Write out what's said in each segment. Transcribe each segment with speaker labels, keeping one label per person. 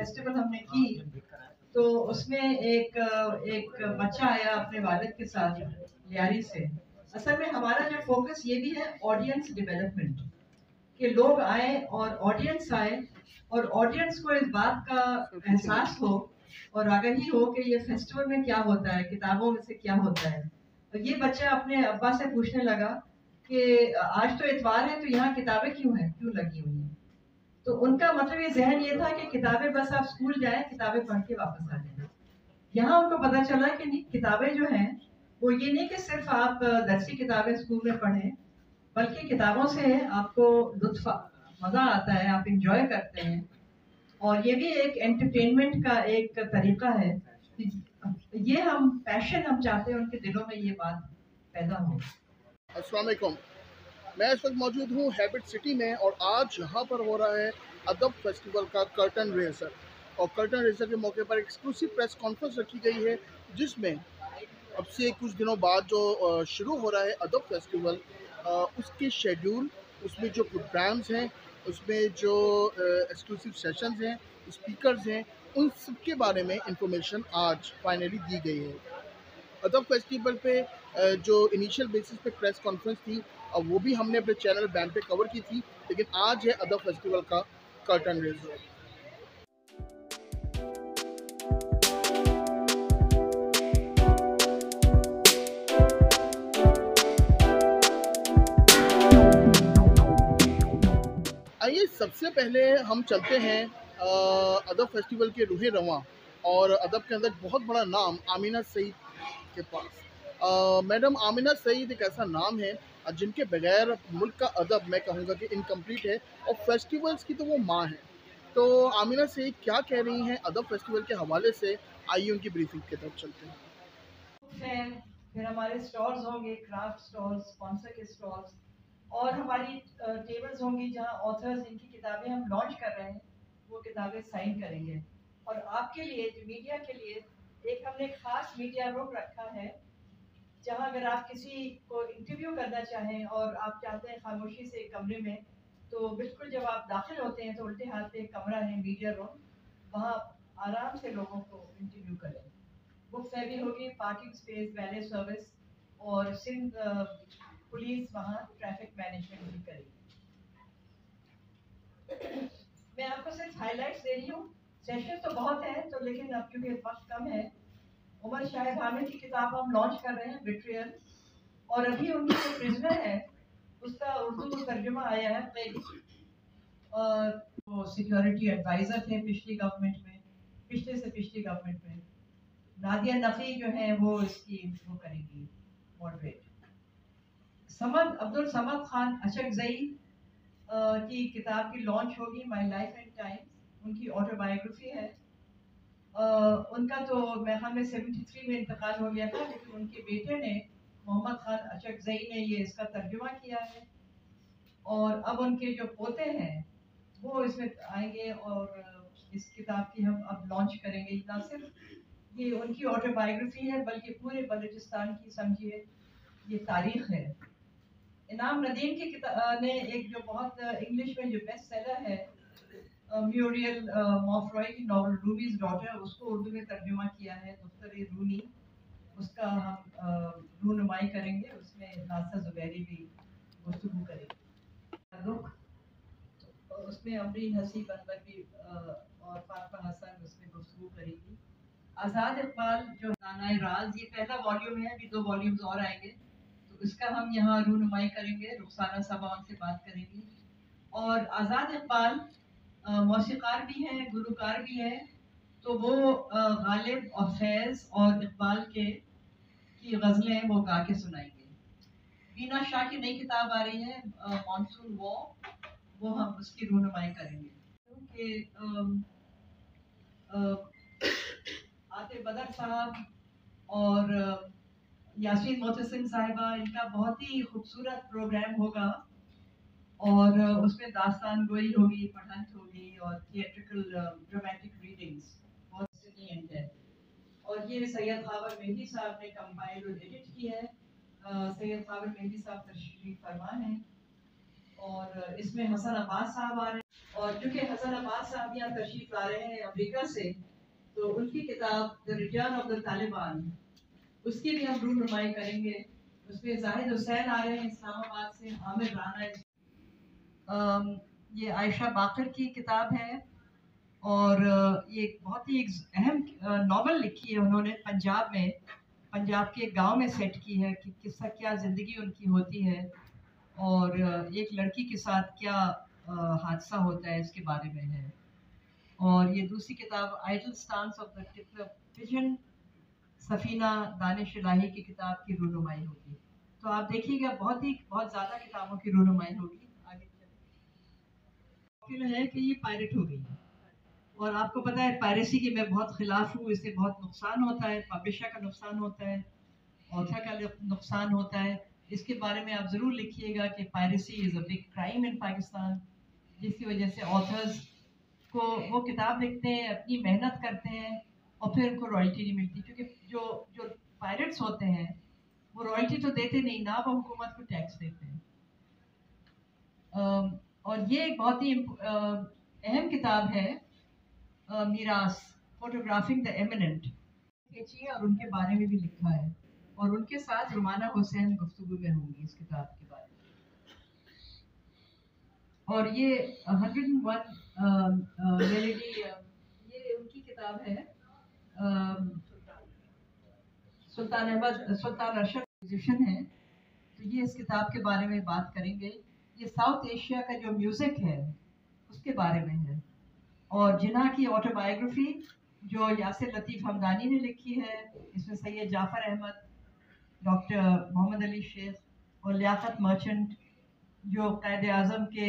Speaker 1: Festival हमने की तो उसमें एक बच्चा आया अपने वालिद के साथ लियारी से। असल में हमारा जो फोकस ये भी है ऑडियंस डेवलपमेंट, कि लोग आए और ऑडियंस आए और ऑडियंस को इस बात का एहसास हो और आगाही हो कि ये फेस्टिवल में क्या होता है, किताबों में से क्या होता है। तो ये बच्चा अपने अब्बा से पूछने लगा कि आज तो इतवार है तो यहाँ किताबें क्यों हैं, क्यों लगी हुई हैं। तो उनका मतलब ये जहन ये था कि किताबें बस आप स्कूल जाएं, किताबें पढ़ के वापस आ जाएं। यहाँ उनको पता चला कि नहीं, किताबें जो हैं वो ये नहीं कि सिर्फ आप दरसी किताबें स्कूल में पढ़ें, बल्कि किताबों से आपको लुत्फ मजा आता है, आप इंजॉय करते हैं और ये भी एक एंटरटेनमेंट का एक तरीका है। ये हम पैशन हम चाहते हैं उनके दिलों में ये बात पैदा हो।
Speaker 2: अस्सलाम वालेकुम, मैं इस वक्त मौजूद हूँ हैबिट सिटी में और आज यहाँ पर हो रहा है अदब फेस्टिवल का कर्टन रेजर। और कर्टन रेजर के मौके पर एक्सक्लूसिव प्रेस कॉन्फ्रेंस रखी गई है, जिसमें अब से कुछ दिनों बाद जो शुरू हो रहा है अदब फेस्टिवल, उसके शेड्यूल, उसमें जो प्रोग्राम्स हैं, उसमें जो एक्सक्लूसिव सेशंस हैं, स्पीकर्स हैं, उन सब के बारे में इंफॉर्मेशन आज फाइनली दी गई है। अदब फेस्टिवल पे जो इनिशियल बेसिस पे प्रेस कॉन्फ्रेंस थी, अब वो भी हमने अपने चैनल बैम पे कवर की थी, लेकिन आज है अदब फेस्टिवल का कर्टन रेजर। आइए सबसे पहले हम चलते हैं अदब फेस्टिवल के रूहे रवां और अदब के अंदर बहुत बड़ा नाम आमिना सईद के पास। मैडम आमिना सईद एक ऐसा नाम है जिनके बगैर मुल्क का अदब मैं कहूँगा कि इनकम्प्लीट है, और फेस्टिवल्स की तो वो माँ है। तो आमिना सईद क्या कह रही हैं अदब फेस्टिवल के हवाले से, आइए उनकी ब्रीफिंग की तरफ चलते हैं।
Speaker 1: फिर हमारे स्टॉल्स होंगे, क्राफ्ट स्टॉल्स, स्पॉन्सर के स्टॉल्स, और हमारी टेबल्स होंगी जहां ऑथर्स इनकी किताबें हम लॉन्च कर रहे हैं वो किताबें साइन करेंगे। और आपके लिए जो मीडिया के लिए एक हमने खास मीडिया रूम रखा है, जहां अगर आप किसी को इंटरव्यू करना चाहें और आप चाहते हैं खामोशी से एक कमरे में, तो बिल्कुल जब आप दाखिल होते हैं तो उल्टे हाथ पे एक कमरा है मीडिया रूम, वहाँ आराम से लोगों को इंटरव्यू करें। बुक फेयर होगी, पार्किंग स्पेस, वैले सर्विस, और सिंध पुलिस वहाँ ट्रैफिक मैनेजमेंट भी करेगी। मैं आपको सिर्फ हाइलाइट्स दे रही हूँ, सेशन तो बहुत है तो, लेकिन अब क्योंकि वक्त कम है, उमर शाहिद हामिद की किताब हम लॉन्च कर रहे हैं बिट्रियल, और अभी उनकी जो प्रिजनर है उसका उर्दू तर्जुमा आया है। और वो सिक्योरिटी एडवाइजर थे पिछली गवर्नमेंट में, पिछले से पिछली गवर्नमेंट में। नादिया नफ़ी जो है वो इसकी वो करेंगी मॉडरेट। समद अब्दुल समद खान अशकजई की किताब की लॉन्च होगी, माय लाइफ एंड टाइम्स, उनकी ऑटोबायोग्राफी है। उनका तो मेरे ख्याल में 73 में इंतकाल हो गया था, लेकिन उनके बेटे ने मोहम्मद खान अशकजई ने ये इसका तर्जुमा किया है, और अब उनके जो पोते हैं वो इसमें आएंगे और इस किताब की हम अब लॉन्च करेंगे। ना सिर्फ ये उनकी ऑटोबायोग्राफी है बल्कि पूरे बलूचिस्तान की समझिए ये तारीख है। इनाम नदीम की किताब ने एक जो बहुत इंग्लिश में जो बेस्ट सेलर है, म्यूरियल मॉफ्रॉय की नॉवल रूबीज डॉटर, उसको उर्दू में तर्जुमा किया है दुख्तर रूनी, उसका हम रूनुमाई करेंगे, उसमें नासा जुबैरी भी गुफ्तगू करेंगे। रुख उसमें अमरीन हसीब अनवर भी और फातिमा हसन उसमें गुफ्तगू करेगी। आज़ाद इकबाल जो नानाए राज, ये पहला वॉल्यूम है, अभी 2 वॉल्यूम्स और आएंगे, तो इसका हम यहाँ रूनुमाई करेंगे, रुखसाना साहबा उनसे बात करेंगी। और आज़ाद इकबाल मौसीकार भी हैं, गुलकार भी हैं, तो वो गालिब और फैज़ और इकबाल के की गज़लें वो गा के सुनाएंगे। बीना शाह की नई किताब आ रही है मानसून वो हम उसकी रूनुमाई करेंगे। क्योंकि आतिफ बदर साहब और यासीन मोहसिन साहिबा, इनका बहुत ही खूबसूरत प्रोग्राम होगा, और उसमें दास्तान गोई होगी, पढ़ंत होगी, और थिएट्रिकल ड्रामेटिक रीडिंग्स बहुत स्टूडेंट है। और ये सैयद खावर मेहदी साहब ने कंपाइल और एडिट की है। सैयद खावर मेहदी साहब तशरीफ फरमा हैं, और इसमें हसन अब्बास साहब आ रहे हैं, और चूँकि हसन अब्बास साहब यहाँ तशरीफ ला रहे हैं अमेरिका से, तो उनकी किताब the return of the Taliban, उसकी भी हम रूनुमाई करेंगे। उसमें जाहिद हुसैन आ रहे हैं इस्लामाबाद से, आमिर राना। ये आयशा बाकर की किताब है, और ये बहुत ही एक अहम नावल लिखी है उन्होंने पंजाब में, पंजाब के एक गांव में सेट की है कि किस्सा क्या ज़िंदगी उनकी होती है, और एक लड़की के साथ क्या हादसा होता है इसके बारे में है। और ये दूसरी किताब idle stance of the pigeon Safina Danish Elahi की किताब की रूनुमाई होगी। तो आप देखिएगा बहुत ज़्यादा किताबों की रूनुमाई होगी। आगे है कि ये पायरेट हो गई, और आपको पता है पायरेसी की मैं बहुत खिलाफ हूँ। इससे बहुत नुकसान होता है, पब्लिशर का नुकसान होता है, ऑथर का नुकसान होता है। इसके बारे में आप ज़रूर लिखिएगा कि piracy is a big crime in Pakistan, जिसकी वजह से ऑथर्स को वो किताब लिखते हैं, अपनी मेहनत करते हैं, और फिर उनको रॉयल्टी नहीं मिलती, क्योंकि जो पायरेट्स होते हैं वो रॉयल्टी तो देते नहीं ना, वो हुकूमत को टैक्स देते हैं। और ये एक बहुत ही अहम किताब है, मीरास, फोटोग्राफिंग द एमिनेंट, और उनके बारे में भी लिखा है, और उनके साथ रुमाना हुसैन गुफ्तगू में होंगी इस किताब के बारे में। और ये 101 मेलेडी, ये उनकी किताब है, सुल्तान अरशद म्यूजिशियन है, तो ये इस किताब के बारे में बात करेंगे। ये साउथ एशिया का जो म्यूज़िक है उसके बारे में है, और जिन्ना की ऑटोबायोग्राफी जो यासिर लतीफ़ हमदानी ने लिखी है, इसमें सैयद जाफ़र अहमद, डॉक्टर मोहम्मद अली शेख और लियाकत मर्चेंट जो कायदे आज़म के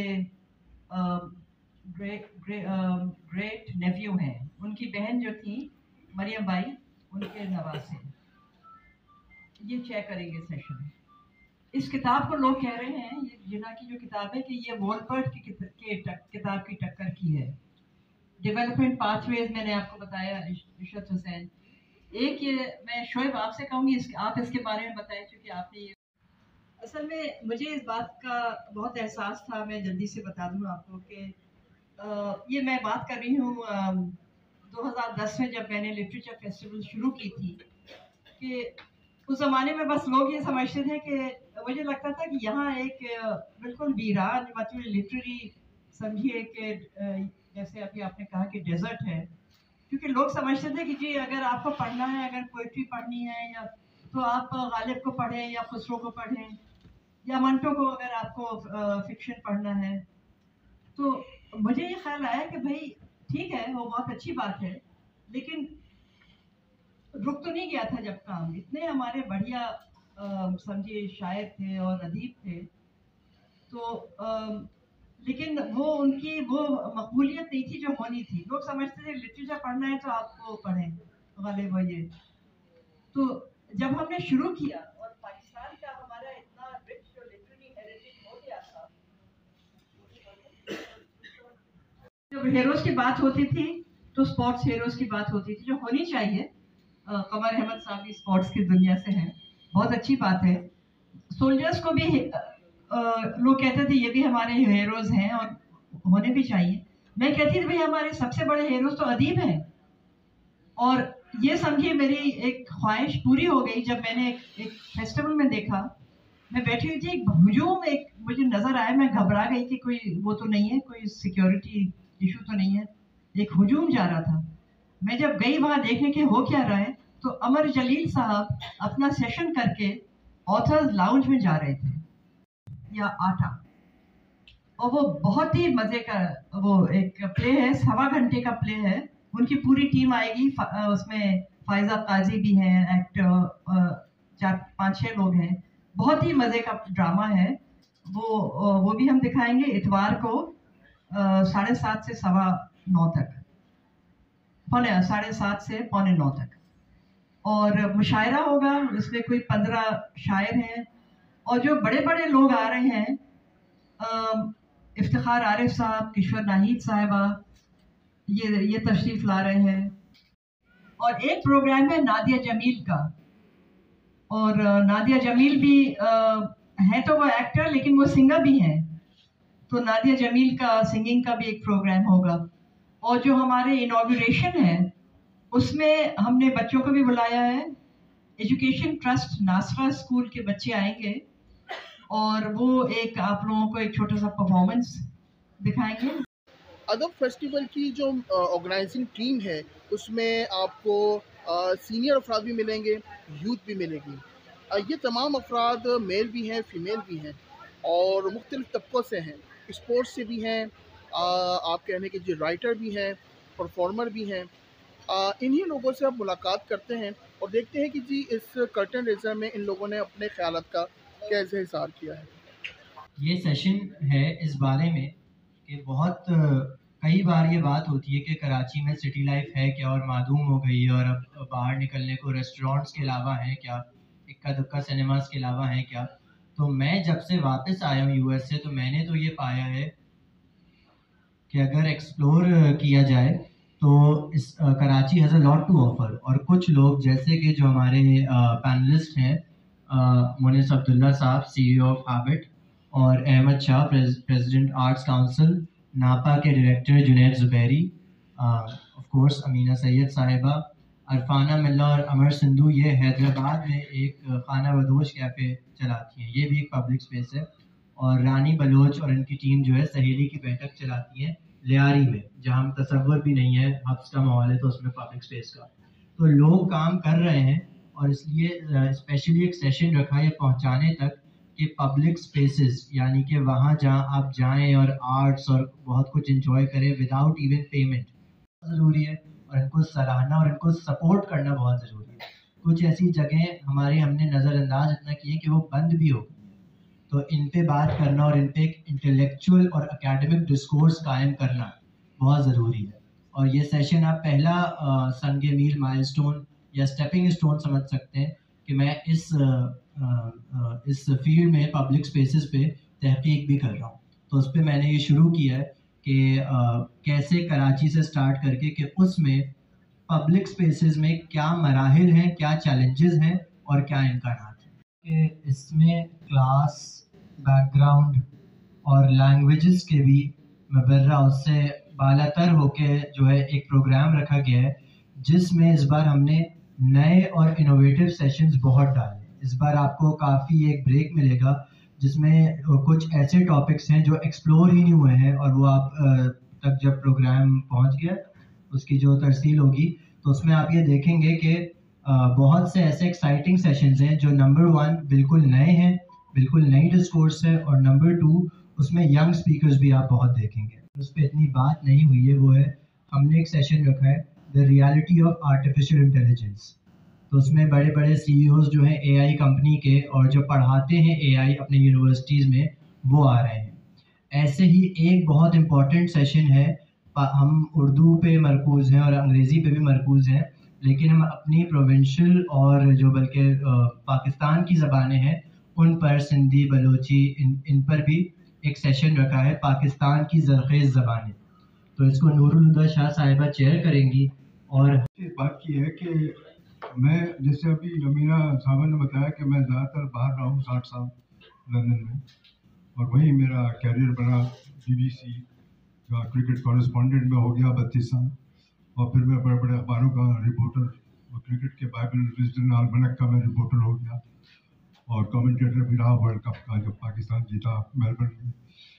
Speaker 1: ग्रेट नेफ्यू हैं, उनकी बहन जो थी मरियम बाई, उनके नवासे, ये चेक करेंगे सेशन। इस किताब को लोग कह रहे हैं, ये जिन्ना की जो किताब है, कि ये वॉलपर्ट की किताब की टक्कर की है। डेवलपमेंट पाथवेज मैंने आपको बताया, इशरत हुसैन। एक ये मैं शोएब आपसे कहूँगी, आप इसके बारे में बताएं, क्योंकि आपने ये, असल में मुझे इस बात का बहुत एहसास था, मैं जल्दी से बता दूँ आपको कि ये मैं बात कर रही हूँ 2010 में, जब मैंने लिटरेचर फेस्टिवल शुरू की थी, कि उस ज़माने में बस लोग ये समझते थे कि, मुझे लगता था कि यहाँ एक बिल्कुल वीरान, मतलब लिटरेरी समझिए कि जैसे अभी आपने कहा कि डेजर्ट है, क्योंकि लोग समझते थे कि जी अगर आपको पढ़ना है, अगर पोइट्री पढ़नी है, या तो आप गालिब को पढ़ें, या खुसरो को पढ़ें, या मंटो को, अगर आपको फिक्शन पढ़ना है। तो मुझे ये ख्याल आया कि भाई ठीक है, वो बहुत अच्छी बात है, लेकिन रुक तो नहीं गया था जब काम, इतने हमारे बढ़िया समझिए शायर थे और अदीब थे, तो लेकिन वो उनकी वो मकबूलियत नहीं थी जो होनी थी। लोग समझते थे लिटरेचर पढ़ना है तो आपको पढ़ें, गालिब हो ये। तो जब हमने शुरू किया, और पाकिस्तान का हमारा इतना रिच जो लिटरेरी हेरिटेज हो गया था, जब हीरोज की बात होती थी तो स्पोर्ट्स हीरोज की बात होती थी, जो होनी चाहिए। कमर अहमद साहब भी स्पोर्ट्स की दुनिया से हैं, बहुत अच्छी बात है। सोल्जर्स को भी लोग कहते थे ये भी हमारे हीरोज हैं, और होने भी चाहिए। मैं कहती थी भाई हमारे सबसे बड़े हीरोज तो अदीब हैं, और ये समझिए मेरी एक ख्वाहिश पूरी हो गई जब मैंने एक फेस्टिवल में देखा, मैं बैठी हुई थी, एक हुजूम एक मुझे नजर आया, मैं घबरा गई कि कोई वो तो नहीं है, कोई सिक्योरिटी इशू तो नहीं है, एक हुजूम जा रहा था। मैं जब गई वहां देखने के हो क्या रहा है, तो अमर जलील साहब अपना सेशन करके ऑथर्स लाउंज में जा रहे थे, या आटा, और वो बहुत ही मजे का वो एक प्ले है, 1.25 घंटे का प्ले है। उनकी पूरी टीम आएगी, उसमें फायजा काजी भी हैं, एक्टर 4-5-6 लोग हैं, बहुत ही मजे का ड्रामा है वो भी हम दिखाएंगे इतवार को 7:30 से 9:15 तक, 7:30 से 8:45 तक। और मुशायरा होगा, उसमें कोई 15 शायर हैं, और जो बड़े बड़े लोग आ रहे हैं, इफ्तिखार आरिफ साहब, किशोर नाहिद साहिबा, ये तशरीफ ला रहे हैं। और एक प्रोग्राम है नादिया जमील का, और नादिया जमील भी है तो वो एक्टर, लेकिन वो सिंगर भी हैं, तो नादिया जमील का सिंगिंग का भी एक प्रोग्राम होगा। और जो हमारे इनॉग्रेशन है उसमें हमने बच्चों को भी बुलाया है। एजुकेशन ट्रस्ट नासरा स्कूल के बच्चे आएंगे और वो एक आप लोगों को एक छोटा सा परफॉर्मेंस दिखाएंगे।
Speaker 2: अदब फेस्टिवल की जो ऑर्गेनाइजिंग टीम है उसमें आपको सीनियर अफराद भी मिलेंगे, यूथ भी मिलेगी। ये तमाम अफराद मेल भी हैं, फ़ीमेल भी हैं और मुख्तलिफ़ तबक़ों से हैं। स्पोर्ट्स से भी हैं, आप कहने की जो राइटर भी हैं, परफॉर्मर भी हैं। इन्हीं लोगों से आप मुलाकात करते हैं और देखते हैं कि जी इस कर्टन रेजर में इन लोगों ने अपने ख्यालात का कैसे इज़हार किया है।
Speaker 3: ये सेशन है इस बारे में कि बहुत कई बार ये बात होती है कि कराची में सिटी लाइफ है क्या और मादूम हो गई है और अब बाहर निकलने को रेस्टोरेंट्स के अलावा है क्या, इक्का दुक्का सिनेमास के अलावा है क्या। तो मैं जब से वापस आया हूँ यूएस से तो मैंने तो ये पाया है कि अगर एक्सप्लोर किया जाए तो इस Karachi has a lot to offer. और कुछ लोग जैसे कि जो हमारे पैनलिस्ट हैं, मुनिस अब्दुल्ला साहब सीईओ ऑफ हैबिट, और Ahmed Shah president Arts Council, NAPA के director Junaid Zuberi, of course Amina Syed sahiba, Arfana मिल्ला और अमर सिंधु, ये हैदराबाद में एक खाना बदोश कैफ़े चलाती हैं, ये भी एक पब्लिक स्पेस है। और रानी बलोच और इनकी टीम जो है सहेली की बैठक चलाती है लियारी में, जहाँ हम तसव्वुर भी नहीं है, हब्स का माहौल है तो उसमें पब्लिक स्पेस का। तो लोग काम कर रहे हैं और इसलिए स्पेशली एक सेशन रखा है पहुँचाने तक कि पब्लिक स्पेसेस, यानी कि वहाँ जहाँ आप जाएं और आर्ट्स और बहुत कुछ एंजॉय करें विदाउट इवन पेमेंट, ज़रूरी है। और इनको सराहना और इनको सपोर्ट करना बहुत ज़रूरी है। कुछ ऐसी जगहें हमारे हमने नज़रअंदाज इतना किए कि वो बंद भी हो, तो इन पे बात करना और इन पे एक इंटेलेक्चुअल और एकेडमिक डिस्कोर्स कायम करना बहुत ज़रूरी है। और ये सेशन आप पहला संगे मील माइलस्टोन या स्टेपिंग स्टोन समझ सकते हैं कि मैं इस फील्ड में पब्लिक स्पेसेस पे तहकीक भी कर रहा हूँ। तो उस पर मैंने ये शुरू किया है कि कैसे कराची से स्टार्ट करके कि उसमें पब्लिक स्पेसेस में क्या मराहिल हैं, क्या चैलेंजेस हैं और क्या इम्कानात हैं। कि इसमें क्लास, बैकग्राउंड और लैंग्वेजेस के भी मबर्रा उससे बालातर होके जो है एक प्रोग्राम रखा गया है, जिसमें इस बार हमने नए और इनोवेटिव सेशंस बहुत डाले। इस बार आपको काफ़ी एक ब्रेक मिलेगा जिसमें कुछ ऐसे टॉपिक्स हैं जो एक्सप्लोर ही नहीं हुए हैं और वो आप तक जब प्रोग्राम पहुंच गया उसकी जो तरसील होगी तो उसमें आप ये देखेंगे कि बहुत से ऐसे एक्साइटिंग सेशंस हैं जो नंबर 1 बिल्कुल नए हैं, बिल्कुल नई डिस्कोर्स है, और नंबर 2 उसमें यंग स्पीकर्स भी आप बहुत देखेंगे। उस पर इतनी बात नहीं हुई है, वो है हमने एक सेशन रखा है the reality of artificial intelligence. तो उसमें बड़े बड़े सीईओज जो हैं एआई कंपनी के और जो पढ़ाते हैं एआई अपने यूनिवर्सिटीज़ में वो आ रहे हैं। ऐसे ही एक बहुत इम्पॉर्टेंट सेशन है, हम उर्दू पे मरकूज़ हैं और अंग्रेज़ी पे भी मरकूज़ हैं, लेकिन हम अपनी प्रोविंशियल और जो बल्कि पाकिस्तान की ज़बानें हैं उन पर, सिंधी, बलोची, इन पर भी एक सेशन रखा है, पाकिस्तान की ज़रख़ेज़ ज़बानें। तो इसको नूरुल हुदा शाह साहिबा चेयर करेंगी। और
Speaker 4: बात की है कि मैं, जैसे अभी अमीना साहबा ने बताया कि मैं ज़्यादातर बाहर रहा हूँ 60 साल लंदन में, और वहीं मेरा कैरियर बना BBC का क्रिकेट कॉरेस्पॉन्डेंट में हो गया 32 साल, और फिर मैं बड़े बड़े अखबारों का रिपोर्टर और क्रिकेट के बाइबल विजडन आलमनक का मैं रिपोर्टर हो गया, और कमेंटेटर भी रहा वर्ल्ड कप का जब पाकिस्तान जीता मेलबर्न में।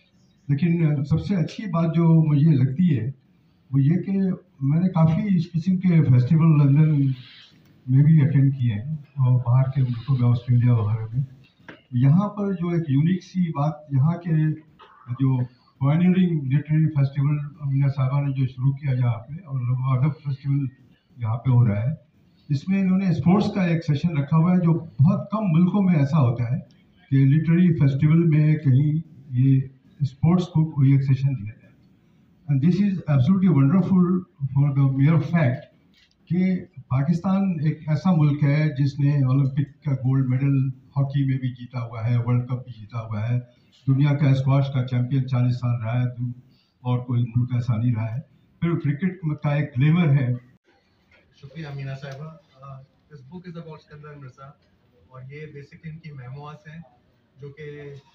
Speaker 4: लेकिन सबसे अच्छी बात जो मुझे लगती है वो ये कि मैंने काफ़ी इस किस्म के फेस्टिवल लंदन में भी अटेंड किए हैं और बाहर के मुल्कों में, ऑस्ट्रेलिया वगैरह में। यहाँ पर जो एक यूनिक सी बात, यहाँ के जो पायनियरिंग लिटरेरी फेस्टिवल अमीना साहबा ने जो शुरू किया यहाँ पे, और अदब फेस्टिवल यहाँ पे हो रहा है, इसमें इन्होंने स्पोर्ट्स का एक सेशन रखा हुआ है जो बहुत कम मुल्कों में ऐसा होता है कि लिटरेरी फेस्टिवल में कहीं ये स्पोर्ट्स को कोई एक सेशन दिया जाए। And this is absolutely wonderful for the mere fact कि पाकिस्तान एक ऐसा मुल्क है जिसने ओलंपिक का गोल्ड मेडल हॉकी में भी जीता हुआ है, वर्ल्ड कप भी जीता हुआ है, दुनिया का स्क्वाश का चैंपियन 40 साल रहा है, और कोई मुल्क ऐसा नहीं रहा है। फिर क्रिकेट का एक ग्लैमर है।
Speaker 5: शुक्रिया Amina sahiba. This book is about Sikandar Mirza, और ये बेसिकली इनकी मेमोइर्स हैं जो कि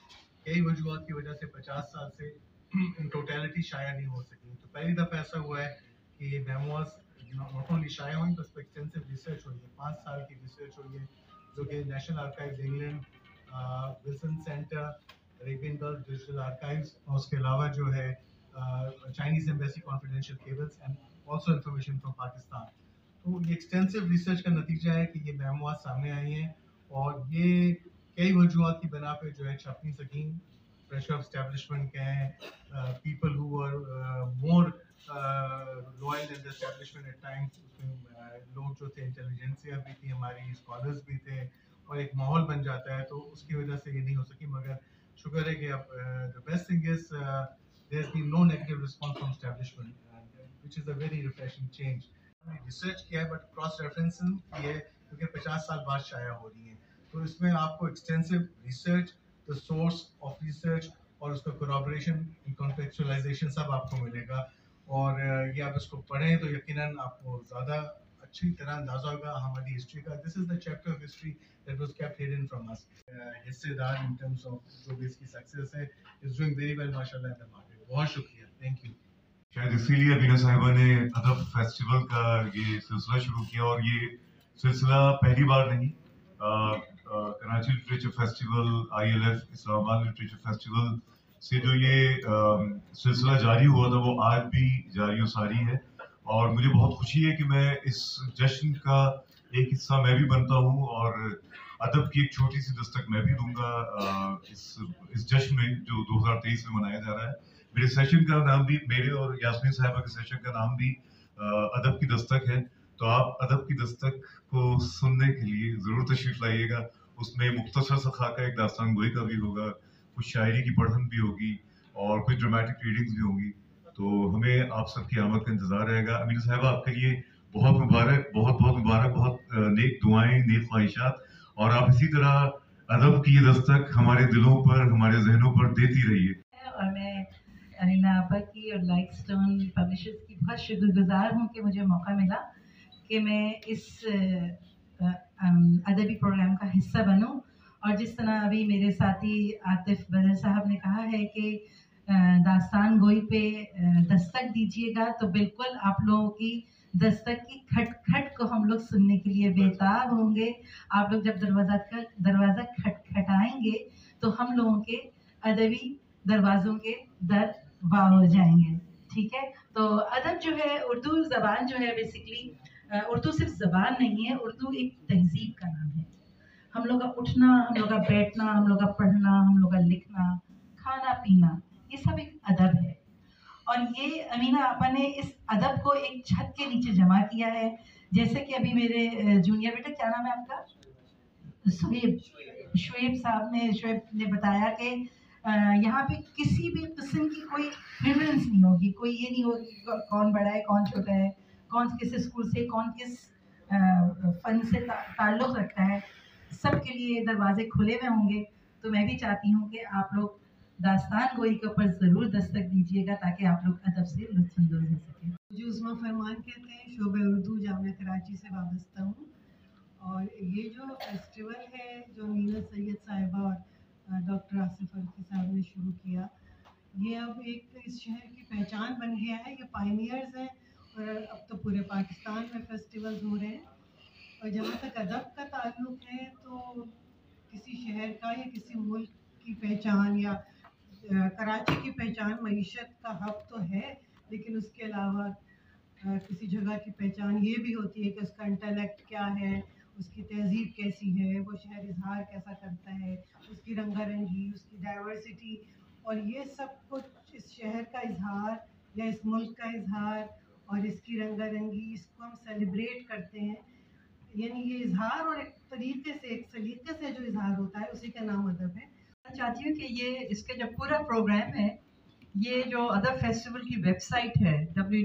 Speaker 5: कई वजूहत की वजह से 50 साल से इन टोटलिटी शाया नहीं हो सकी। तो पहली दफ़ा ऐसा हुआ है कि मेमोइर्स नॉट ओनली शाया हुई बस एक्सटेंसिव रिसर्च हुई है, 5 साल की रिसर्च हुई है, जो कि national archives England, Wilson centre, Arabian Gulf digital archives और उसके अलावा जो है Chinese embassy confidential cables and also information from Pakistan. तो ये एक्सटेंसिव रिसर्च का नतीजा है कि ये मेमोइर्स सामने आई हैं और ये कई वजूहत की बना पे जो है छप नहीं सकी। प्रेशर ऑफ एस्टेब्लिशमेंट कहें, people who were more loyal in the establishment at times, उसमें लोग जो थे इंटेलिजेंसिया भी थी, हमारी स्कॉलर्स भी थे और एक माहौल बन जाता है, तो उसकी वजह से ये नहीं हो सकी। मगर शुक्र है कि अब the best thing is there has been no negative response from establishment which is a very refreshing change. Research किया है बट क्रॉस रेफरेंसिंग की है क्योंकि 50 साल बाद शाया हो रही है, तो इसमें आपको extensive research, the source of research और उसका कोलैबोरेशन, कॉन्टेक्चुअलाइजेशन सब आपको मिलेगा। और ये आप इसको पढ़ें तो यकीनन आपको ज़्यादा अच्छी तरह अंदाजा होगा हमारी हिस्ट्री का। This is the chapter of history that was kept hidden from us. हिस्सेदार इन टर्म्स ऑफ जो भी इसकी सक्सेस है, इज डूइंग वेरी वेल माशाल्लाह इन द मार्केट। बहुत शुक्रिया, थैंक यू।
Speaker 6: शायद इसीलिए अमीना साहिबा ने अदब फेस्टिवल का ये सिलसिला शुरू किया और ये सिलसिला पहली बार नहीं, Karachi literature festival, ILF Islamabad literature festival से जो ये सिलसिला जारी हुआ था वो आज भी जारी और सारी है। और मुझे बहुत खुशी है कि मैं इस जश्न का एक हिस्सा मैं भी बनता हूँ और अदब की एक छोटी सी दस्तक मैं भी दूंगा इस जश्न में जो 2023 में मनाया जा रहा है। मेरे सेशन का नाम भी, मेरे और यास्मीन साहिबा के सेशन का नाम भी अदब की दस्तक है। तो आप अदब की दस्तक को सुनने के लिए ज़रूर तशरीफ़ लाइएगा। उसमें मुख्तसर सा खाका एक दास्तान गोई का भी होगा, कुछ शायरी की पढ़न भी होगी और कुछ ड्रामेटिक रीडिंग्स भी होंगी। तो हमें आप सबकी आमद का इंतज़ार रहेगा। अमीना साहिबा आपके लिए बहुत मुबारक, बहुत बहुत मुबारक, बहुत नेक दुआएं, नेक ख्वाहिशात, और आप इसी तरह अदब की ये दस्तक हमारे दिलों पर, हमारे जहनों पर देती रहिए।
Speaker 7: और मैं अनिला आपा की और लाइटस्टोन पब्लिशर्स की बहुत शुक्रगुजार हूँ कि मुझे मौका मिला कि मैं इस अदबी प्रोग्राम का हिस्सा बनूं। और जिस तरह अभी मेरे साथी आतिफ बदर साहब ने कहा है कि दास्तान गोई पे दस्तक दीजिएगा, तो बिल्कुल आप लोगों की दस्तक की खटखट को हम लोग सुनने के लिए बेताब होंगे। आप लोग जब दरवाज़ा खटखटाएंगे तो हम लोगों के अदबी दरवाज़ों के दर वाह हो जाएंगे। ठीक है, तो अदब जो है, उर्दू ज़बान जो है, बेसिकली उर्दू सिर्फ ज़बान नहीं है, उर्दू एक तहजीब का नाम है। हम लोग का उठना, हम लोग का बैठना, हम लोग का पढ़ना, हम लोग का लिखना, खाना पीना, ये सब एक अदब है। और ये अमीना आपा ने इस अदब को एक छत के नीचे जमा किया है। जैसे कि अभी मेरे जूनियर बेटा, क्या नाम है आपका? शुएब साहब ने बताया कि यहाँ पे किसी भी किस्म की कोई प्रेफरेंस नहीं होगी, कोई ये नहीं होगी कि कौन बड़ा है कौन छोटा है, कौन किस स्कूल से, कौन किस फन से ताल्लुक़ रखता है। सब के लिए दरवाजे खुले हुए होंगे। तो मैं भी चाहती हूँ कि आप लोग दास्तान गोई के ऊपर ज़रूर दस्तक दीजिएगा ताकि आप लोग अदब से लुत्फ़अंदोज़ हो सकें।
Speaker 8: मुझे उस्मा फरमान कहते हैं, शोबे उर्दू जामिया कराची से वाबस्ता हूँ। और ये जो फेस्टिवल है जो मीना सैयद साहिबा और डॉक्टर आसिफ अल्की साहब ने शुरू किया, ये अब एक इस शहर की पहचान बन गया है। ये पायनियर्स हैं और अब तो पूरे पाकिस्तान में फेस्टिवल्स हो रहे हैं। और जहाँ तक अदब का ताल्लुक़ है, तो किसी शहर का या किसी मुल्क की पहचान या कराची की पहचान मईशत का हब तो है, लेकिन उसके अलावा किसी जगह की पहचान ये भी होती है कि उसका इंटेलेक्ट क्या है, उसकी तहजीब कैसी है, वो शहर इजहार कैसा करता है, उसकी रंगारंगी, उसकी डाइवर्सिटी। और ये सब कुछ इस शहर का इजहार या इस मुल्क का इजहार और इसकी रंगारंगी, इसको हम सेलिब्रेट करते हैं। यानी ये इजहार और एक तरीके से, एक सलीके से जो इजहार होता है, उसी का नाम अदब है।
Speaker 1: मैं चाहती हूँ कि ये इसके जो पूरा प्रोग्राम है, ये जो अदब फेस्टिवल की वेबसाइट है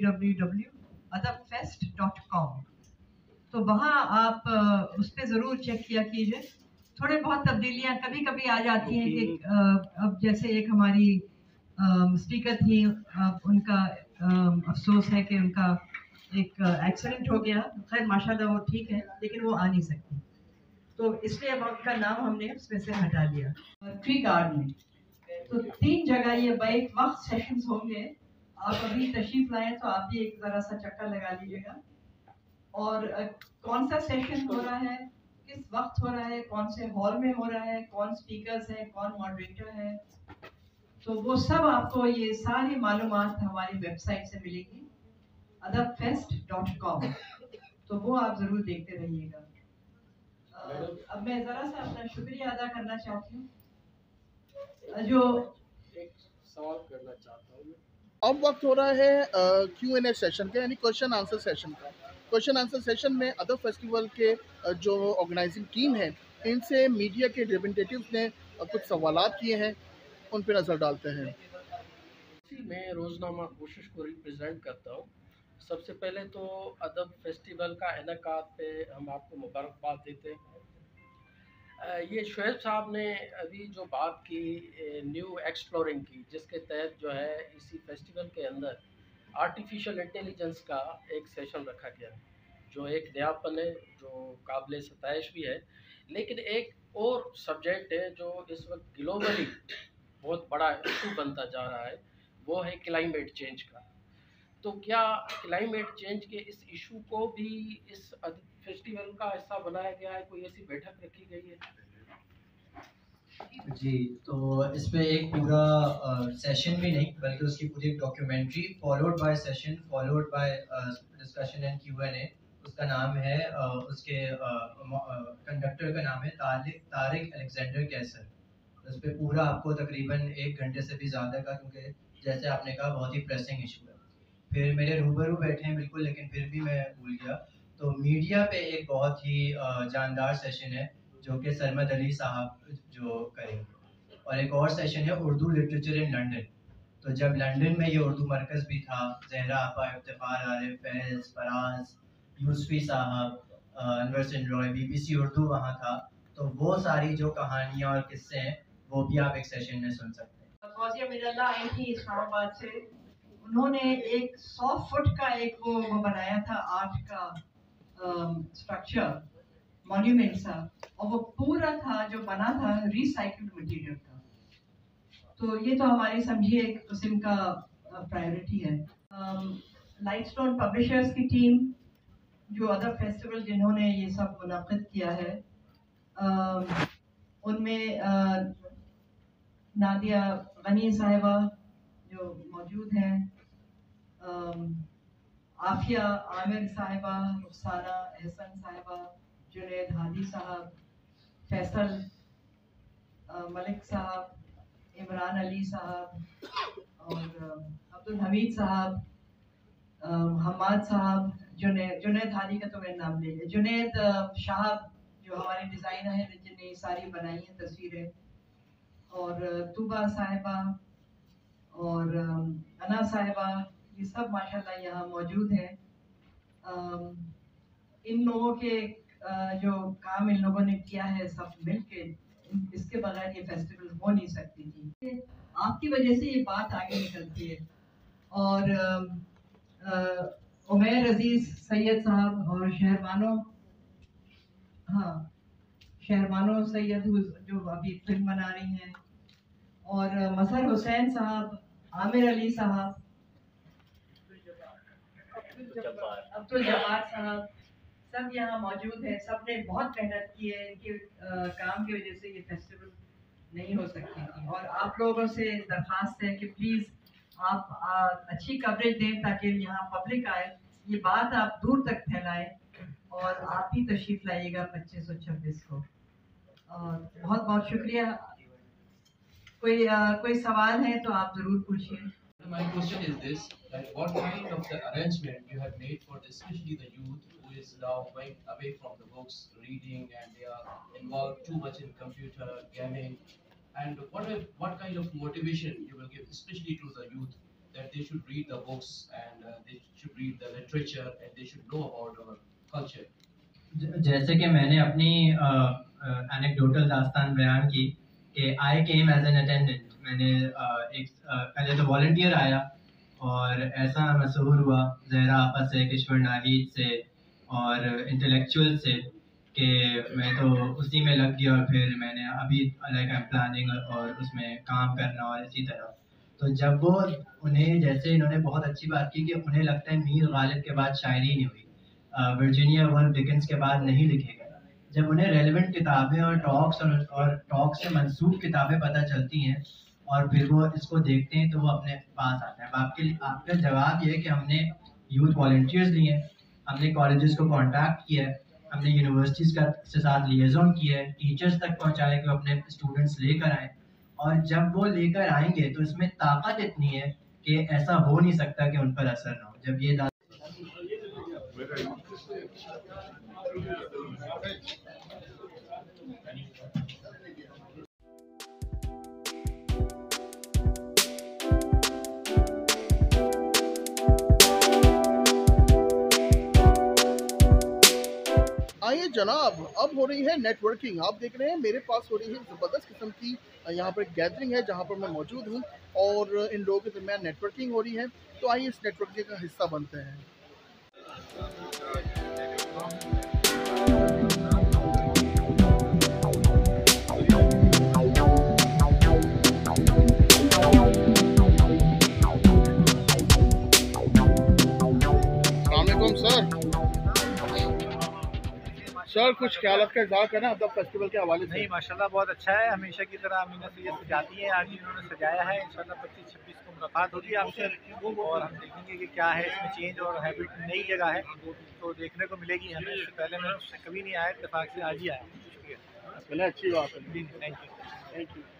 Speaker 1: www.adabfest.com, तो वहाँ आप उस पर ज़रूर चेक किया कीजिए। थोड़े बहुत तब्दीलियाँ कभी कभी आ जाती हैं कि अब जैसे एक हमारी स्पीकर थी, उनका अफसोस है कि उनका एक एक्सीडेंट हो गया। खैर माशाल्लाह वो ठीक है, लेकिन वो आ नहीं सकती, तो इसलिए अब उनका नाम हमने उसमें से हटा लिया। ट्री गार्डनिंग, तो 3 जगह ये बैक वक्त सेशंस होंगे। आप अभी तशरीफ लाएं तो आप भी एक ज़रा सा चक्कर लगा लीजिएगा। और कौन सा सेशन हो रहा है, किस वक्त हो रहा है, कौन से हॉल में हो रहा है, कौन स्पीकर्स हैं, कौन मॉडरेटर है, तो वो सब आपको ये सारी मालूमात हमारी वेबसाइट से मिलेगी adabfest.com। तो वो आप ज़रूर देखते रहिएगा। अब मैं ज़रा सा अपना शुक्रिया अदा करना चाहती हूँ। जो
Speaker 9: एक सवाल करना चाहता हूँ।
Speaker 2: अब वक्त हो रहा है Q&A सेशन का, यानी क्वेश्चन आंसर सेशन का। क्वेश्चन आंसर सेशन में अदब फेस्टिवल के जो ऑर्गेनाइजिंग टीम है, इनसे मीडिया के रिप्रेजेंटेटिव्स ने कुछ सवालात किए हैं, उन पर नज़र डालते हैं।
Speaker 9: मैं रोज़नामा कोशिश को रिप्रेजेंट करता हूँ। सबसे पहले तो अदब फेस्टिवल का इनेकाद पे हम आपको मुबारकबाद देते हैं। ये शुएब साहब ने अभी जो बात की न्यू एक्सप्लोरिंग की, जिसके तहत जो है इसी फेस्टिवल के अंदर आर्टिफिशियल इंटेलिजेंस का एक सेशन रखा गया, जो एक नयापन है, जो काबिल सताइश भी है। लेकिन एक और सब्जेक्ट है जो इस वक्त ग्लोबली बहुत बड़ा इशू बनता जा रहा है, वो है क्लाइमेट चेंज का। तो क्या क्लाइमेट चेंज के इस इशू को भी इस फेस्टिवल का हिस्सा बनाया गया है? कोई ऐसी बैठक रखी गई है?
Speaker 3: जी, तो इस पे एक पूरा सेशन भी नहीं बल्कि उसकी पूरी documentary followed by session followed by discussion and Q&A। उसका नाम है उसके कंडक्टर का नाम है तारिक अलेक्जेंडर कैसर। उस पर पूरा आपको तकरीबन 1 घंटे से भी ज़्यादा का, क्योंकि जैसे आपने कहा बहुत ही प्रेसिंग इशू है। फिर मेरे रूबरू बैठे हैं बिल्कुल, लेकिन फिर भी मैं भूल गया। तो मीडिया पे एक बहुत ही जानदार सेशन है जो कि सरमद अली साहब जो करेंगे, और एक और सेशन है उर्दू लिटरेचर इन लंदन। तो जब लंदन में ये उर्दू मरकज़ भी था, जहरा आपा, इफ्तिखार आरिफ, फैज़, फराज, यूसुफी साहब, अनवर सिंह रॉय, BBC उर्दू वहाँ था। तो वो सारी जो कहानियाँ और किस्से हैं वो भी आप एक सेशन में सुन सकते हैं।
Speaker 1: फौजिया मिल्ला आई थी इस्लामाबाद से, उन्होंने एक 100 फुट का एक वो बनाया था आर्ट का स्ट्रक्चर, मॉन्यूमेंट सा, और वो पूरा था जो बना था रिसाइक्ल्ड मटेरियल का। तो ये तो हमारी समझिए एक किस्म का प्रायोरिटी है। लाइटस्टोन पब्लिशर्स की टीम जो अदब फेस्टिवल जिन्होंने ये सब मुनक़िद किया है, उनमें नादिया गनी साहिबा जो मौजूद हैं, आफिया आमिर साहिबा, रुखसाना एहसन साहिबा, जुनैद हादी साहब, फैसल मलिक साहब, इमरान अली साहब, और अब्दुल हमीद साहब, हमाद साहब, जुनैद हादी का तो मैंने नाम ले लिया, जुनैद साहब जो हमारे डिज़ाइनर हैं जिन्हें सारी बनाई हैं तस्वीरें, और तूबा साहिबा और अना साहिबा, ये सब माशाल्लाह यहाँ मौजूद हैं। इन लोगों के जो काम इन लोगों ने किया है सब मिलके, इसके बगैर ये फेस्टिवल हो नहीं सकती थी। आपकी वजह से ये बात आगे निकलती है। और उमैर अजीज़ सैयद साहब और शहरबानो सैयद जो अभी फिल्म बना रही हैं, और मजहर हुसैन साहब, आमिर अली साहब, अब्दुल जब्बार साहब, सब यहाँ मौजूद हैं। सब ने बहुत मेहनत की है, इनके काम की वजह से ये फेस्टिवल नहीं हो सकती थी। और आप लोगों से दरख्वास्त है कि प्लीज़ आप अच्छी कवरेज दें ताकि यहाँ पब्लिक आए, ये बात आप दूर तक फैलाएं, और आप ही तशरीफ़ लाइएगा 25 और 26 को। बहुत बहुत शुक्रिया। कोई सवाल है तो आप ज़रूर पूछिए।
Speaker 10: My question is this: that what kind of the arrangement you have made for especially the youth who is now going away from the books, reading, and they are involved too much in computer gaming, and what kind of motivation you will give, especially to the youth, that they should read the books and they should read the literature and they should know about our culture?
Speaker 3: जैसे कि मैंने अपनी anecdotal दास्तान बयान की कि I came as an attendant. मैंने पहले तो वॉलंटियर आया, और ऐसा मशहूर हुआ ज़हरा आपा से, किश्वर नाहिद से और इंटेलेक्चुअल से कि मैं तो उसी में लग गया और फिर मैंने अभी लाइक आई एम प्लानिंग और उसमें काम करना और इसी तरह। तो जब वो उन्हें जैसे इन्होंने बहुत अच्छी बात की कि उन्हें लगता है मीर गालिब के बाद शायरी नहीं हुई, वर्जीनिया वर्ल्फ डिकेंस के बाद नहीं लिखे गए। जब उन्हें रेलेवेंट किताबें और टॉक से मंसूब किताबें पता चलती हैं और फिर वो इसको देखते हैं तो वो अपने पास आते हैं। अब आपका जवाब ये है कि हमने यूथ वॉलंटियर्स लिए हैं, हमने कॉलेजेस को कॉन्टैक्ट किया है, हमने यूनिवर्सिटीज़ का से साथ लिएजॉन किया है, टीचर्स तक पहुँचाया कि वो अपने स्टूडेंट्स लेकर आएँ, और जब वो लेकर आएंगे तो इसमें ताकत इतनी है कि ऐसा हो नहीं सकता कि उन पर असर ना हो। जब ये
Speaker 2: आइए जनाब, अब हो रही है नेटवर्किंग। आप देख रहे हैं मेरे पास हो रही है ज़बरदस्त किस्म की यहाँ पर गैदरिंग है जहाँ पर मैं मौजूद हूँ और इन लोगों के दरमियान नेटवर्किंग हो रही है। तो आइए इस नेटवर्किंग का हिस्सा बनते हैं। सर कुछ ख्याल का इज़हार करें अदब फेस्टिवल के हवाले से।
Speaker 11: नहीं, माशाल्लाह बहुत अच्छा है। हमेशा की तरह अमीना से ये सजाती है, आज इन्होंने सजाया है। इंशाल्लाह 25-26 को मुलाकात होगी आपसे और हम देखेंगे कि क्या है इसमें चेंज। और हैबिट नई जगह है तो देखने को मिलेगी हमें। इससे पहले मैं उससे कभी नहीं आया, इत्तेफाक से आज ही आया। शुक्रिया।
Speaker 2: चलिए, अच्छी बात है।
Speaker 11: जी, थैंक यू।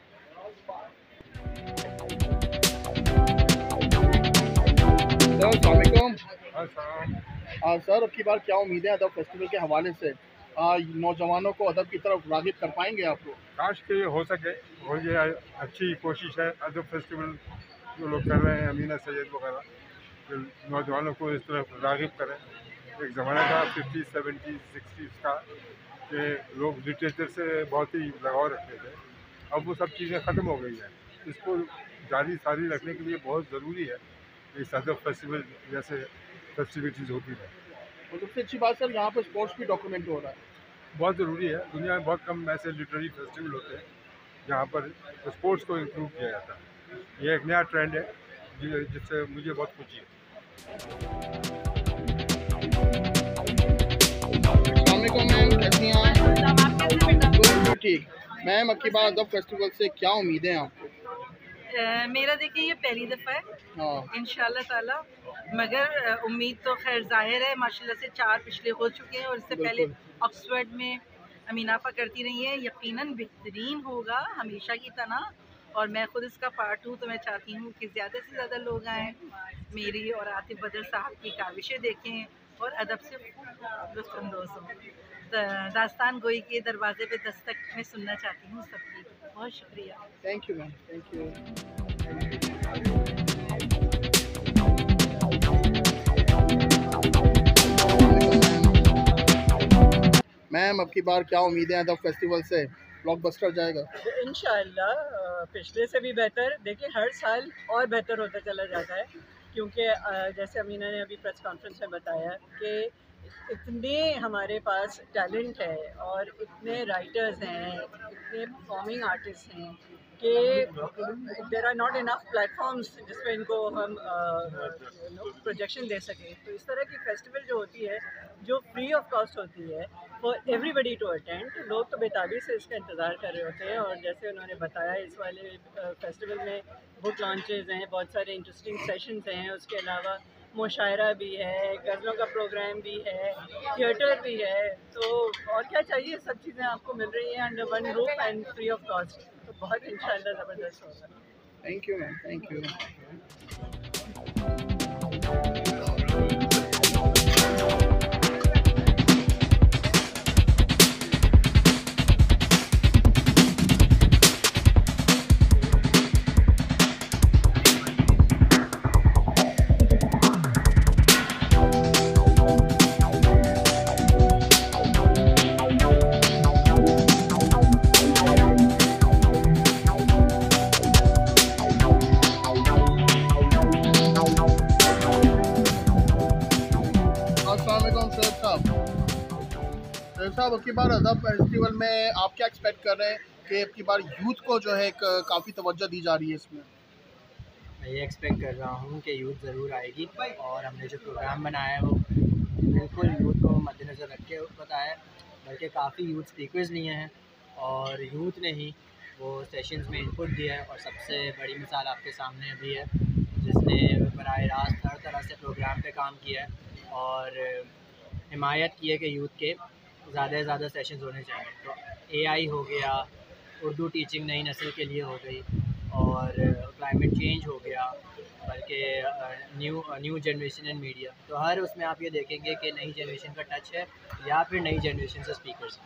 Speaker 2: सर अब की बार क्या उम्मीदें अदब फेस्टिवल के हवाले से? नौजवानों को अदब की तरफ राग़िब कर पाएंगे आप लोग?
Speaker 4: काश के हो सके, और ये अच्छी कोशिश है अदब फेस्टिवल जो लोग कर रहे हैं, अमीना सैयद वगैरह, नौजवानों को इस तरफ राग़िब करें। एक ज़माना था 50s, 70s, 60s का कि लोग लिटरेचर से बहुत ही लगाव रखते थे। अब वो सब चीज़ें ख़त्म हो गई हैं। इसको जारी सारी रखने के लिए बहुत ज़रूरी है इस अदब फेस्टिवल जैसे फेस्टिविटीज़ होती है।
Speaker 2: और सबसे अच्छी बात सर, यहाँ पर स्पोर्ट्स भी डॉक्यूमेंट हो रहा है,
Speaker 4: बहुत ज़रूरी है। दुनिया में बहुत कम ऐसे लिटरेरी फेस्टिवल होते हैं जहाँ पर स्पोर्ट्स को इंक्लूड किया जाता है। ये एक नया ट्रेंड है जिससे मुझे बहुत खुशी है।
Speaker 2: ठीक मैम, अब की बार अदब फेस्टिवल से क्या उम्मीदें हैं आपको?
Speaker 7: मेरा देखिए ये पहली दफ़ा है इंशाल्लाह ताला, मगर उम्मीद तो खैर जाहिर है। माशाल्लाह से 4 पिछले हो चुके हैं और इससे पहले ऑक्सफोर्ड में अमीनाफा करती रही है। यकीनन बेहतरीन होगा हमेशा की तरह, और मैं खुद इसका पार्ट हूँ। तो मैं चाहती हूँ कि ज़्यादा से ज़्यादा लोग आएँ, मेरी और आतिफ बदर साहब की काविशें देखें और अदब से लुत्फ़अंदोज़ हों। दास्तान गोई के दरवाजे पे दस्तक मैं सुनना चाहती हूँ सबकी। बहुत शुक्रिया।
Speaker 2: Thank you ma'am, thank you. Ma'am अब की बार क्या उम्मीदें हैं अदब फेस्टिवल से? ब्लॉकबस्टर जाएगा
Speaker 1: इंशाअल्लाह, पिछले से भी बेहतर। देखिए हर साल और बेहतर होता चला जाता है, क्योंकि जैसे अमीना ने अभी प्रेस कॉन्फ्रेंस में बताया कि इतने हमारे पास टैलेंट है और इतने राइटर्स हैं, इतने परफॉर्मिंग आर्टिस्ट हैं कि there are not enough platforms जिस पे इनको हम प्रोजेक्शन दे सकें। तो इस तरह की फेस्टिवल जो होती है, जो फ्री ऑफ कॉस्ट होती है फॉर एवरीबडी टू अटेंड, लोग तो बेताबी से इसका इंतज़ार कर रहे होते हैं। और जैसे उन्होंने बताया, इस वाले फेस्टिवल में बुक लॉन्चेज़ हैं, बहुत सारे इंटरेस्टिंग सेशंस हैं, उसके अलावा मुशायरा भी है, गज़लों का प्रोग्राम भी है, थिएटर भी है। तो और क्या चाहिए, सब चीज़ें आपको मिल रही हैं under one roof and free of cost. तो बहुत इंशाल्लाह ज़बरदस्त होगा।
Speaker 2: Thank you ma'am, thank you. साहब, अब की बार अदब फेस्टिवल में आप क्या एक्सपेक्ट कर रहे हैं कि अब की बार यूथ को जो है काफ़ी तवज्जो दी जा रही है इसमें?
Speaker 3: मैं ये एक्सपेक्ट कर रहा हूँ कि यूथ ज़रूर आएगी, और हमने जो प्रोग्राम बनाया है वो बिल्कुल यूथ को मद्देनज़र रख के बताया है, बल्कि काफ़ी यूथ स्पीकर्स लिए हैं और यूथ ने ही वो सेशंस में इनपुट दिया है। और सबसे बड़ी मिसाल आपके सामने अभी है, जिसने बराह रास्त हर तरह से प्रोग्राम पे काम किया है और हिमायत की है कि यूथ के ज़्यादा से ज़्यादा सेशंस होने चाहिए। तो एआई हो गया, उर्दू टीचिंग नई नस्ल के लिए हो गई, और क्लाइमेट चेंज हो गया, बल्कि न्यू जनरेशन एंड मीडिया। तो हर उसमें आप ये देखेंगे कि नई जनरेशन का टच है या फिर नई जनरेशन से स्पीकर्स।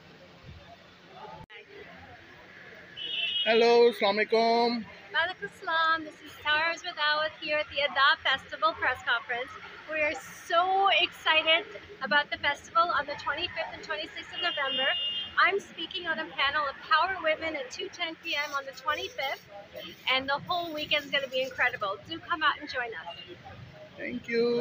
Speaker 2: हेलो, अस्सलाम वालेकुम।
Speaker 12: Walaikum Assalam. This is Tars with Awad here at the Adab Festival press conference. We are so excited about the festival on the 25th and 26th of November. I'm speaking on a panel of Power Women at 2:10 p.m. on the 25th, and the whole weekend is going to be incredible. Do come out and join us.
Speaker 2: Thank you.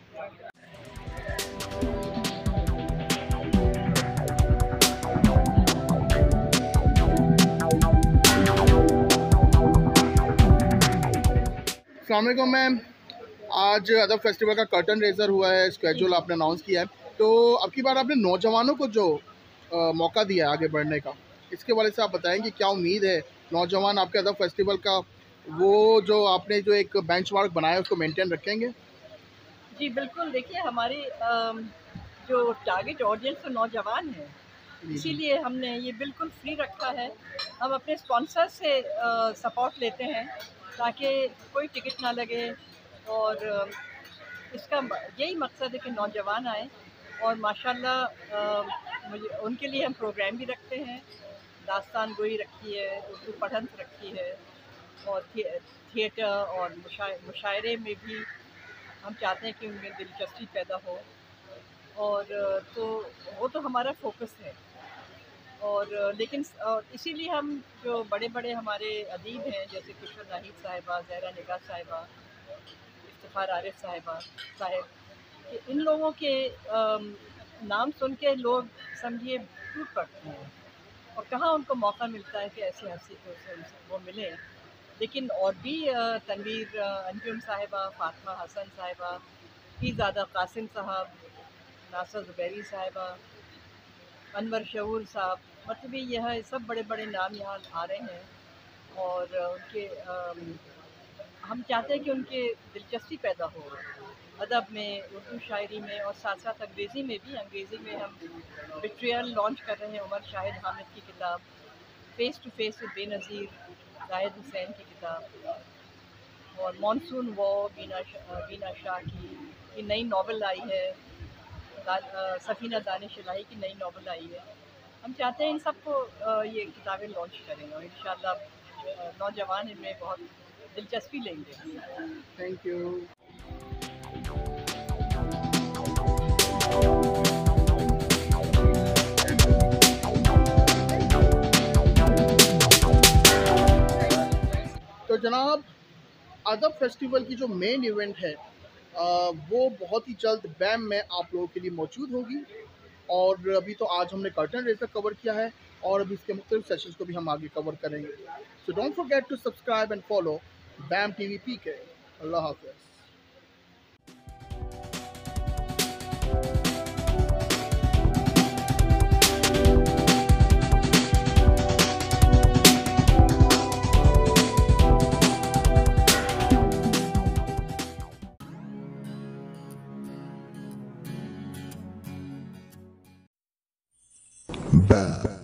Speaker 2: अस्सलाम वालेकुम ma'am, आज अदब festival का curtain razor हुआ है, schedule आपने announce किया है, तो अब की बार आपने नौजवानों को जो मौका दिया है आगे बढ़ने का, इसके बारे से आप बताएंगे क्या उम्मीद है नौजवान आपके अदब फेस्टिवल का, वो जो आपने जो एक बेंचमार्क बनाया है उसको मेंटेन रखेंगे?
Speaker 1: जी बिल्कुल, देखिए हमारी जो टारगेट ऑडियंस तो नौजवान है, इसीलिए हमने ये बिल्कुल फ्री रखा है। हम अपने स्पॉन्सर से सपोर्ट लेते हैं ताकि कोई टिकट ना लगे, और इसका यही मकसद है कि नौजवान आए। और माशाल्लाह मुझे उनके लिए हम प्रोग्राम भी रखते हैं, दास्तान गोई रखी है, उर्दू पढ़ंत रखी है, और थिएटर और मुशायरे में भी हम चाहते हैं कि उनमें दिलचस्पी पैदा हो, और तो वो तो हमारा फोकस है। और लेकिन इसीलिए हम जो बड़े बड़े हमारे अदीब हैं, जैसे कुशर नाहिद साहिबा, ज़हरा निगाह साहिबा, इफ्तिखार आरिफ साहिब, इन लोगों के नाम सुन के लोग समझिए टूट पड़ते हैं, और कहाँ उनको मौका मिलता है कि ऐसे हंसी को वो मिले। लेकिन और भी तनवीर अंजुम साहिबा, फातिमा हसन साहिबा, पीरज़ादा कासिम साहब, नासर ज़ुबैरी साहिबा, अनवर शऊर साहब, मतलब यह सब बड़े बड़े नाम यहाँ आ रहे हैं, और उनके हम चाहते हैं कि उनके दिलचस्पी पैदा हो अदब में, उर्दू शायरी में, और साथ साथ अंग्रेज़ी में भी। अंग्रेज़ी में हम बिट्रियल लॉन्च कर रहे हैं, उमर शाहिद हामिद की किताब, face to face with Benazir Zahid Hussain की किताब, और मानसून वॉर बीना शाह की नई नावल आई है, सफ़ीना दानिश इलाही की नई नावल आई है। हम चाहते हैं इन सबको ये किताबें लॉन्च करें, और इंशाल्लाह नौजवान इनमें बहुत दिलचस्पी लेंगे।
Speaker 2: Thank you. तो जनाब, अदब फेस्टिवल की जो मेन इवेंट है वो बहुत ही जल्द बैम में आप लोगों के लिए मौजूद होगी, और अभी तो आज हमने कर्टन रेजर कवर किया है, और अभी इसके मुख्तलिफ सेशंस को भी हम आगे कवर करेंगे। So don't forget to subscribe and follow Bamm TV PK। अल्लाह हाफ़िज़।
Speaker 13: Bamm.